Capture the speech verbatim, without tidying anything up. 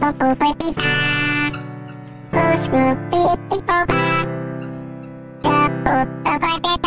popo pepita. Who's Scoopy Popa? The poop of our